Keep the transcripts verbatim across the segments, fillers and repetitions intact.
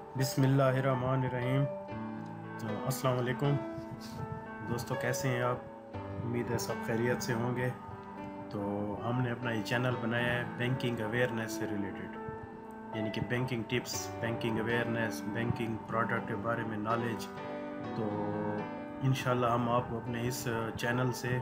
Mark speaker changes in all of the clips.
Speaker 1: بسم اللہ الرحمن الرحیم۔ تو السلام علیکم دوستو، کیسے ہیں آپ؟ امید ہے سب خیریت سے ہوں گے۔ تو ہم نے اپنا یہ چینل بنایا ہے بینکنگ اویئرنیس سے ریلیٹڈ، یعنی کہ banking tips, banking awareness, banking product کے بارے میں نالج۔ تو انشاءاللہ ہم آپ کو اپنے اس چینل سے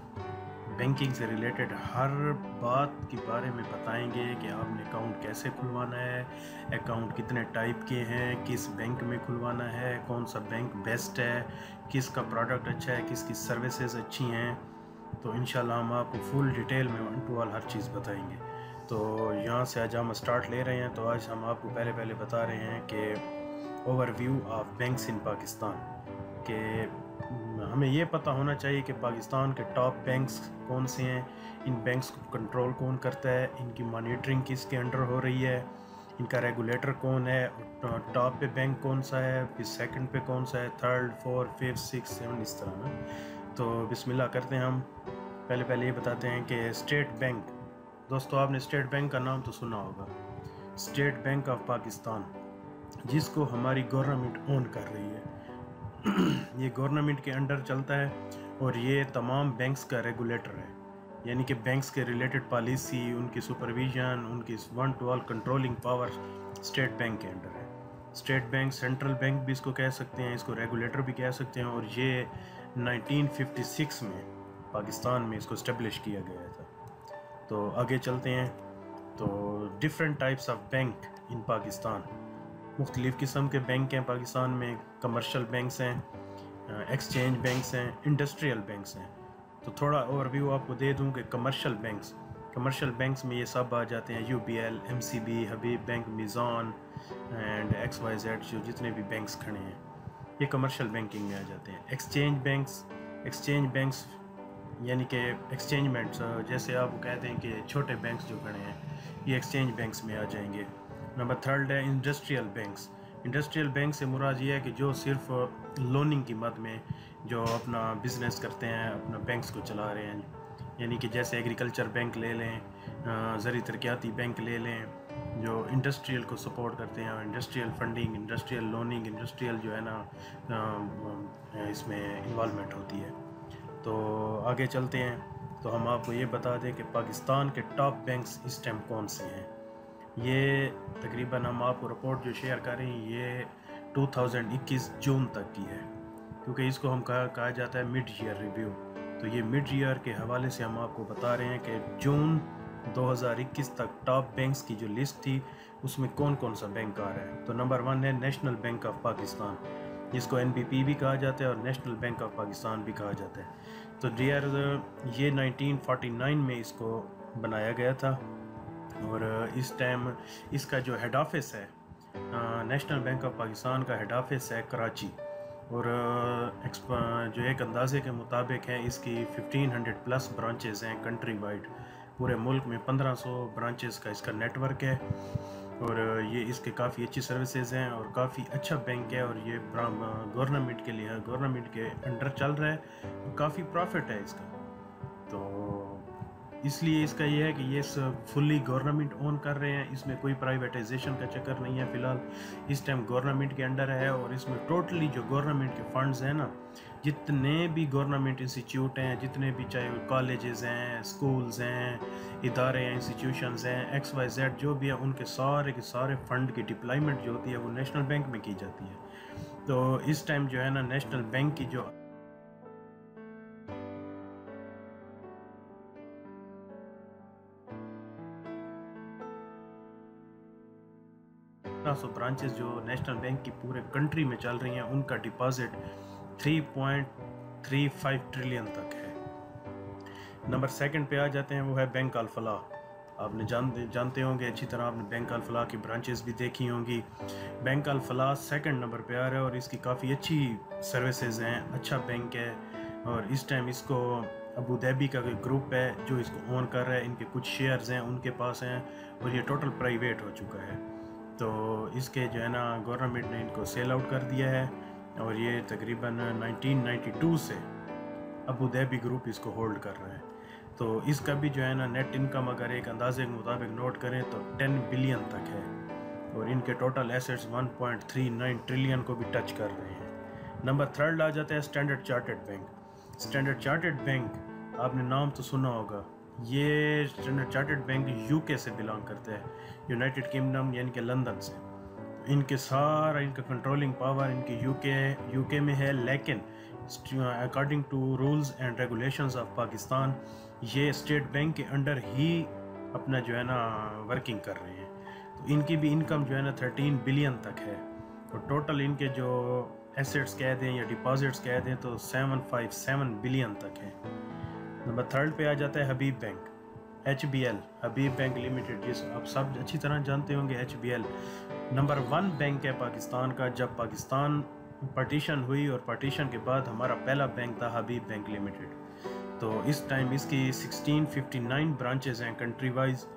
Speaker 1: بینکنگ سے ریلیٹڈ ہر بات کے بارے میں بتائیں گے کہ آپ نے اکاؤنٹ کیسے کھلوانا ہے، اکاؤنٹ کتنے ٹائپ کے ہیں، کس بینک میں کھلوانا ہے، کون سا بینک بیسٹ ہے، کس کا پروڈکٹ اچھا ہے، کس کی سروسز اچھی ہیں۔ تو انشاءاللہ ہم آپ کو فل ڈیٹیل میں ون ٹو آل ہر چیز بتائیں گے۔ تو یہاں سے آج ہم اسٹارٹ لے رہے ہیں۔ تو آج ہم آپ کو پہلے پہلے بتا رہے ہیں کہ overview of banks in Pakistan, کہ ہمیں یہ پتہ ہونا چاہیے کہ پاکستان کے ٹاپ بینکس کون سے ہیں، ان بینکس کو کنٹرول کون کرتا ہے، ان کی مانیٹرنگ کس کے انڈر ہو رہی ہے، ان کا ریگولیٹر کون ہے، ٹاپ پہ بینک کون سا ہے، پھر سیکنڈ پہ کون سا ہے، third, four, fifth, six, seven, اس طرح نا۔ تو بسم اللہ کرتے ہیں ہم۔ پہلے پہلے یہ بتاتے ہیں کہ اسٹیٹ بینک، دوستو آپ نے اسٹیٹ بینک کا نام تو سنا ہوگا، اسٹیٹ بینک آف پاکستان، جس کو ہماری گورنمنٹ اون کر رہی ہے۔ یہ گورنمنٹ کے انڈر چلتا ہے اور یہ تمام بینکس کا ریگولیٹر ہے، یعنی کہ بینکس کے ریلیٹڈ پالیسی، ان کی سپرویژن، ان کی one to all controlling power State Bank کے انڈر ہے۔ اسٹیٹ بینک سینٹرل بینک بھی اس کو کہہ سکتے ہیں، اس کو ریگولیٹر بھی کہہ سکتے ہیں، اور یہ نائنٹین ففٹی سکس میں پاکستان میں اس کو اسٹیبلش کیا گیا تھا۔ تو آگے چلتے ہیں۔ تو different types of bank in Pakistan, مختلف قسم کے بینک ہیں پاکستان میں۔ کمرشل بینکس ہیں، ایکسچینج بینکس ہیں، انڈسٹریل بینکس ہیں۔ تو تھوڑا اوور ویو آپ کو دے دوں کہ کمرشل بینکس کمرشل بینکس میں یہ سب آ جاتے ہیں، U B L, M C B, Habib bank, Meezan and X Y Z, جو جتنے بھی بینکس کھڑے ہیں یہ کمرشل بینکنگ میں آ جاتے ہیں۔ ایکسچینج بینکس ایکسچینج بینکس یعنی کہ ایکسچینجمنٹس، جیسے آپ کہتے ہیں کہ چھوٹے بینکس جو کھڑے ہیں یہ ایکسچینج بینکس میں آ جائیں گے۔ نمبر تھرڈ ہے انڈسٹریل بینکس۔ انڈسٹریل بینک سے مراد یہ ہے کہ جو صرف لوننگ کی مد میں جو اپنا بزنس کرتے ہیں، اپنا بینکس کو چلا رہے ہیں، یعنی کہ جیسے ایگریکلچر بینک لے لیں، زرعی ترقیاتی بینک لے لیں، جو انڈسٹریل کو سپورٹ کرتے ہیں، industrial funding, industrial loaning, industrial جو ہے نا اس میں انوالومنٹ ہوتی ہے۔ تو آگے چلتے ہیں۔ تو ہم آپ کو یہ بتا دیں کہ پاکستان کے ٹاپ بینکس اس ٹائم کون سے ہیں۔ یہ تقریباً ہم آپ کو رپورٹ جو شیئر کر رہے ہیں یہ دو ہزار اکیس جون تک کی ہے، کیونکہ اس کو ہم کہا کہا جاتا ہے مڈ ایئر ریویو۔ تو یہ مڈ ایئر کے حوالے سے ہم آپ کو بتا رہے ہیں کہ جون دو ہزار اکیس تک ٹاپ بینکس کی جو لسٹ تھی اس میں کون کون سا بینک آ رہا ہے۔ تو نمبر ون ہے نیشنل بینک آف پاکستان، جس کو این بی پی بھی کہا جاتا ہے اور نیشنل بینک آف پاکستان بھی کہا جاتا ہے۔ تو ڈیئر یہ نائنٹین فورٹی نائن میں اس کو بنایا گیا تھا، اور اس ٹائم اس کا جو ہیڈ آفس ہے، نیشنل بینک آف پاکستان کا ہیڈ آفس ہے کراچی، اور جو ایک اندازے کے مطابق ہے اس کی ففٹین ہنڈریڈ پلس برانچز ہیں کنٹری وائڈ، پورے ملک میں پندرہ سو برانچز کا اس کا نیٹ ورک ہے، اور یہ اس کے کافی اچھی سروسز ہیں اور کافی اچھا بینک ہے، اور یہ گورنمنٹ کے لیے گورنمنٹ کے انڈر چل رہا ہے، کافی پروفٹ ہے اس کا۔ تو اس لیے اس کا یہ ہے کہ یہ فلی گورنمنٹ اون کر رہے ہیں، اس میں کوئی پرائیویٹائزیشن کا چکر نہیں ہے فی الحال، اس ٹائم گورنمنٹ کے انڈر ہے، اور اس میں ٹوٹلی جو گورنمنٹ کے فنڈز ہیں نا، جتنے بھی گورنمنٹ انسٹیٹیوٹ ہیں، جتنے بھی چاہے کالجز ہیں، سکولز ہیں، ادارے ہیں، انسٹیٹیوشنز ہیں، ایکس وائی زیڈ جو بھی ہیں، ان کے سارے کے سارے فنڈ کی ڈپلائمنٹ جو ہوتی ہے وہ نیشنل بینک میں کی جاتی ہے۔ تو اس ٹائم جو ہے نا نیشنل بینک کی جو پندرہ سو برانچز جو نیشنل بینک کی پورے کنٹری میں چل رہی ہیں، ان کا deposit three point three five trillion تک ہے۔ نمبر سیکنڈ پہ آ جاتے ہیں، وہ ہے بینک الفلاح۔ آپ نے جانتے جانتے ہوں گے اچھی طرح، آپ نے بینک الفلاح کی برانچز بھی دیکھی ہوں گی۔ بینک الفلاح سیکنڈ نمبر پہ آ رہا ہے، اور اس کی کافی اچھی سروسز ہیں، اچھا بینک ہے، اور اس ٹائم اس کو ابو دھابی کا گروپ ہے جو اس کو اون کر رہا ہے، ان کے کچھ شیئرز ہیں ان کے پاس ہیں، اور یہ ٹوٹل پرائیویٹ ہو چکا ہے۔ تو اس کے جو ہے نا گورنمنٹ نے ان کو سیل آؤٹ کر دیا ہے، اور یہ تقریباً نائنٹین نائنٹی ٹو سے ابو دھابی گروپ اس کو ہولڈ کر رہا ہے۔ تو اس کا بھی جو ہے نا نیٹ انکم اگر ایک اندازے کے مطابق نوٹ کریں تو ٹین بلین تک ہے، اور ان کے total assets one point three nine trillion کو بھی ٹچ کر رہے ہیں۔ نمبر تھرڈ آ جاتا ہے Standard Chartered bank. Standard Chartered bank آپ نے نام تو سنا ہوگا، یہ اسٹینڈرڈ چارٹرڈ بینک یو کے سے بلانگ کرتا ہے، یونائٹڈ کنگڈم یعنی کہ لندن سے۔ ان کے سارا ان کا کنٹرولنگ پاور ان کے یو کے یو کے میں ہے، لیکن according to rules and regulations of Pakistan یہ اسٹیٹ بینک کے انڈر ہی اپنا جو ہے نا ورکنگ کر رہے ہیں۔ تو ان کی بھی انکم جو ہے نا تھرٹین بلین تک ہے، اور ٹوٹل ان کے جو ایسٹس کہہ دیں یا ڈپازٹس کہہ دیں تو سیون فائیو سیون بلین تک ہے۔ نمبر تھرڈ پہ آ جاتا ہے Habib bank, H B L, Habib bank limited, جس آپ سب اچھی طرح جانتے ہوں گے۔ H B L number one bank ہے پاکستان کا۔ جب پاکستان پارٹیشن ہوئی اور پارٹیشن کے بعد ہمارا پہلا بینک تھا حبیب بینک لمیٹڈ، تو اس ٹائم اس کی سکسٹین ففٹی نائن برانچز ہیں کنٹری وائز،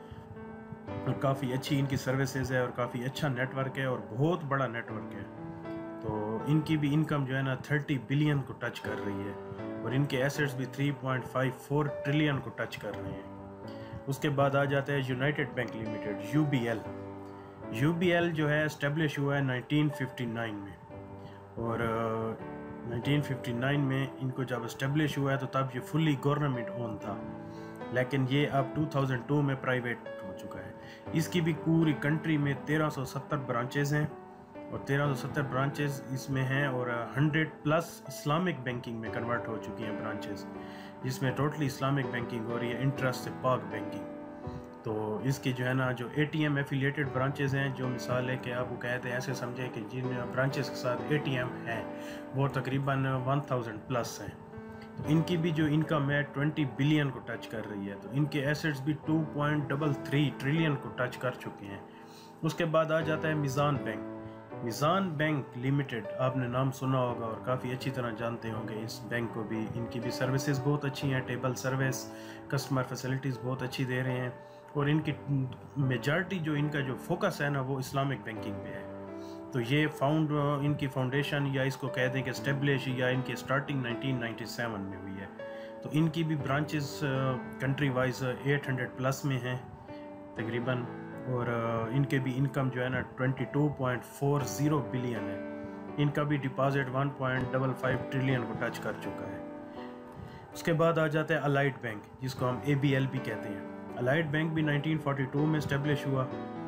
Speaker 1: اور کافی اچھی ان کی سروسز ہے اور کافی اچھا نیٹ ورک ہے اور بہت بڑا نیٹ ورک ہے۔ تو ان کی بھی انکم جو ہے نا تھرٹی بلین کو ٹچ کر رہی ہے، اور ان کے ایسٹس بھی three point five four trillion کو ٹچ کر رہے ہیں۔ اس کے بعد آ جاتا ہے United Bank Limited, U B L. U B L جو ہے اسٹیبلش ہوا ہے نائنٹین ففٹی نائن میں، اور نائنٹین ففٹی نائن میں ان کو جب اسٹیبلش ہوا ہے تو تب یہ فلی گورنمنٹ اون تھا، لیکن یہ اب ٹو تھاؤزنڈ ٹو میں پرائیویٹ ہو چکا ہے۔ اس کی بھی پوری کنٹری میں تیرہ سو ستر برانچز ہیں، اور تیرہ سو ستر برانچز اس میں ہیں، اور ہنڈریڈ پلس اسلامک بینکنگ میں کنورٹ ہو چکی ہیں برانچز، جس میں ٹوٹلی اسلامک بینکنگ ہو رہی ہے، انٹرسٹ سے پاک بینکنگ۔ تو اس کی جو ہے نا جو A T M affiliated branches ہیں، جو مثال ہے کہ آپ کو کہتے ہیں ایسے سمجھے کہ جن برانچز کے ساتھ اے ٹی ایم ہیں وہ تقریباً ون تھاؤزنڈ پلس ہیں، تو ان کی بھی جو انکم ہے ٹوینٹی بلین کو ٹچ کر رہی ہے، تو ان کے ایسٹس بھی two point double three trillion کو ٹچ کر چکے ہیں۔ اس کے بعد آ جاتا ہے میزان بینک۔ میزان بینک لمیٹڈ آپ نے نام سنا ہوگا اور کافی اچھی طرح جانتے ہوں گے اس بینک کو بھی۔ ان کی بھی سروسز بہت اچھی ہیں، ٹیبل سروس، کسٹمر فیسلٹیز بہت اچھی دے رہے ہیں، اور ان کی میجارٹی جو ان کا جو فوکس ہے نا وہ اسلامک بینکنگ پہ ہے۔ تو یہ فاؤنڈ ان کی فاؤنڈیشن یا اس کو کہہ دیں کہ اسٹیبلش یا ان کی سٹارٹنگ نائنٹین نائنٹی سیون میں ہوئی ہے۔ تو ان کی بھی branches country wise eight hundred plus میں ہیں تقریباً، اور ان کے بھی انکم جو ہے نا twenty two point four zero billion ہے۔ ان کا بھی deposit one point double five trillion کو ٹچ کر چکا ہے۔ اس کے بعد آ جاتا ہے الائٹ بینک، جس کو ہم اے بی ایل بھی کہتے ہیں۔ الائٹ بینک بھی نائنٹین فورٹی ٹو میں اسٹیبلش ہوا۔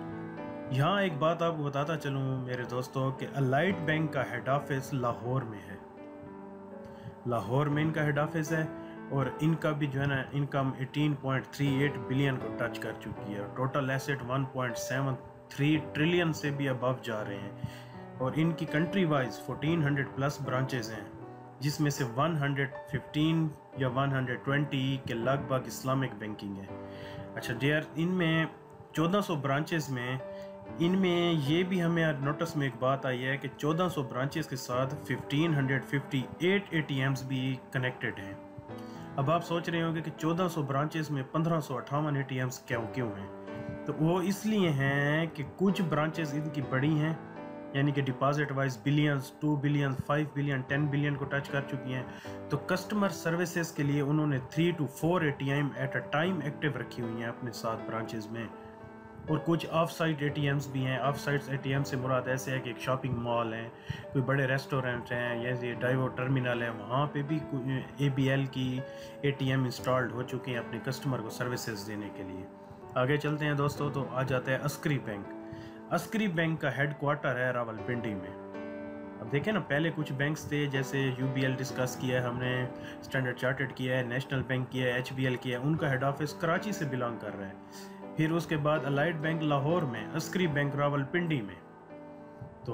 Speaker 1: یہاں ایک بات آپ کو بتاتا چلوں میرے دوستوں کہ الائٹ بینک کا ہیڈ آفس لاہور میں ہے، لاہور میں ان کا ہیڈ آفس ہے، اور ان کا بھی جو ہے نا income eighteen point three eight billion کو ٹچ کر چکی ہے، total asset one point seven three trillion سے بھی ابو جا رہے ہیں، اور ان کی country wise fourteen hundred plus branches ہیں، جس میں سے ون ہنڈریڈ ففٹین یا ون ہنڈریڈ ٹوینٹی کے لگ بھگ اسلامک بینکنگ ہے۔ اچھا ڈیئر، ان میں چودہ سو برانچز میں ان میں یہ بھی ہمیں نوٹس میں ایک بات آئی ہے کہ چودہ سو برانچز کے ساتھ fifteen hundred fifty eight A T Ms بھی کنیکٹڈ ہیں۔ اب آپ سوچ رہے ہوں گے کہ چودہ سو برانچز میں پندرہ سو اٹھاون اے ٹی ایمز کیوں کیوں ہیں؟ تو وہ اس لیے ہیں کہ کچھ برانچز ان کی بڑی ہیں، یعنی کہ deposit wise billions, two billion, five billion, ten billion کو ٹچ کر چکی ہیں، تو کسٹمر سروسز کے لیے انہوں نے three two four A T M at a time active رکھی ہوئی ہیں اپنے ساتھ برانچز میں، اور کچھ off site A T Ms بھی ہیں۔ Off site A T M سے مراد ایسے ہے کہ ایک شاپنگ مال ہیں، کوئی بڑے ریسٹورنٹ ہیں، یا یہ ڈائیو ٹرمینل ہے، وہاں پہ بھی اے بی ایل کی اے ٹی ایم انسٹالڈ ہو چکے ہیں اپنے کسٹمر کو سروسز دینے کے لیے۔ آگے چلتے ہیں دوستو، تو آ جاتا ہے عسکری بینک۔ عسکری بینک کا ہیڈ کوارٹر ہے راولپنڈی میں۔ اب دیکھیں نا، پہلے کچھ بینکس تھے جیسے یو بی ایل ڈسکس کیا ہے ہم نے، اسٹینڈرڈ چارٹرڈ کیا ہے، نیشنل بینک کیا ہے، ایچ بی ایل کیا ہے، ان کا ہیڈ آفس کراچی سے بلانگ کر رہا ہے۔ پھر اس کے بعد الائٹ بینک لاہور میں، عسکری بینک راولپنڈی میں۔ تو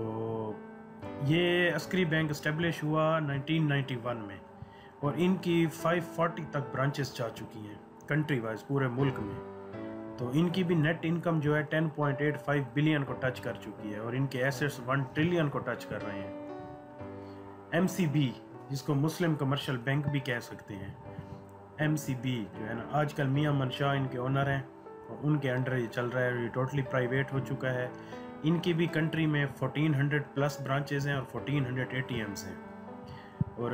Speaker 1: یہ عسکری بینک اسٹیبلش ہوا نائنٹین نائنٹی ون میں، اور ان کی فائیو فورٹی تک برانچز جا چکی ہیں کنٹری وائز پورے ملک میں۔ تو ان کی بھی نیٹ انکم جو ہے ten point eight five billion کو ٹچ کر چکی ہے، اور ان کے ایسٹس ون ٹریلین کو ٹچ کر رہے ہیں۔ ایم سی بی، جس کو مسلم کمرشل بینک بھی کہہ سکتے ہیں، ایم سی بی جو ہے نا، آج کل میاں منشا ان کے اونر ہیں، اور ان کے انڈر یہ چل رہا ہے، یہ ٹوٹلی پرائیویٹ ہو چکا ہے۔ ان کی بھی کنٹری میں فورٹین ہنڈریڈ پلس برانچز ہیں اور fourteen hundred A T Ms ہیں، اور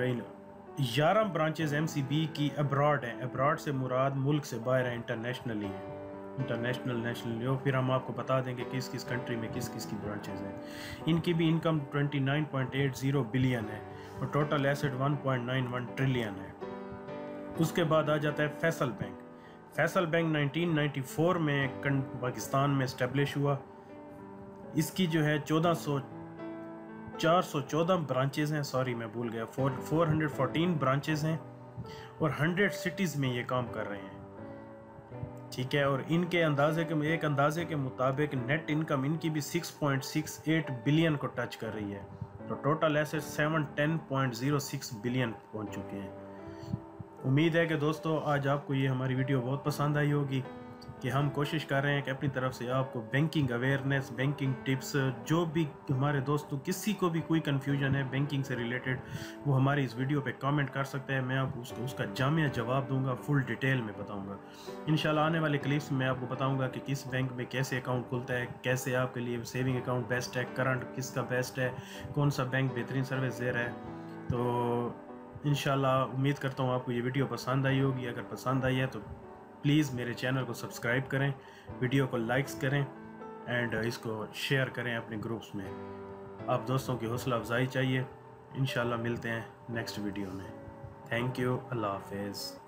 Speaker 1: گیارہ برانچز ایم سی بی کی ابراڈ ہیں۔ ابراڈ سے مراد ملک سے باہر ہیں، انٹرنیشنلی ہیں۔ इंटरनेशनल, नेशनल लियो, फिर हम आपको बता देंगे किस किस कंट्री में किस किस की ब्रांचेज हैं। इनकी भी इनकम उनतीस पॉइंट आठ ज़ीरो बिलियन है और टोटल एसेट एक पॉइंट नौ एक ट्रिलियन है। उसके बाद आ जाता है फैसल बैंक। फैसल बैंक उन्नीस सौ चौरानवे में पाकिस्तान में इस्टेब्लिश हुआ। इसकी जो है चौदह सौ चार सौ चौदह ब्रांचेज हैं, सॉरी मैं भूल गया, four four hundred fourteen branches हैं और हंड्रेड सिटीज़ में ये काम कर रहे हैं, ठीक है। और इनके अंदाजे के एक अंदाजे के मुताबिक नेट इनकम इनकी भी छह पॉइंट छह आठ बिलियन को टच कर रही है, तो टोटल एसेट सात सौ दस पॉइंट ज़ीरो छह बिलियन पहुंच चुके हैं। उम्मीद है कि दोस्तों आज आपको ये हमारी वीडियो बहुत पसंद आई होगी कि हम कोशिश कर रहे हैं कि अपनी तरफ से आपको बैंकिंग अवेयरनेस, बैंकिंग टिप्स, जो भी हमारे दोस्तों किसी को भी कोई कन्फ्यूजन है बैंकिंग से रिलेटेड, वो हमारी इस वीडियो पे कमेंट कर सकते हैं। मैं आपको उसको उसका जामिया जवाब दूंगा, फुल डिटेल में बताऊंगा। इंशाल्लाह आने वाले क्लिप्स में आपको बताऊंगा कि किस बैंक में कैसे अकाउंट खुलता है, कैसे आपके लिए सेविंग अकाउंट बेस्ट है, करंट किसका बेस्ट है, कौन सा बैंक बेहतरीन सर्विस दे रहा है। तो इंशाल्लाह उम्मीद करता हूँ आपको ये वीडियो पसंद आई होगी। अगर पसंद आई है तो प्लीज़ मेरे चैनल को सब्सक्राइब करें, वीडियो को लाइक्स करें एंड इसको शेयर करें अपने ग्रुप्स में। आप दोस्तों की हौसला अफजाई चाहिए। इंशाल्लाह मिलते हैं नेक्स्ट वीडियो में। थैंक यू, अल्लाह हाफिज़।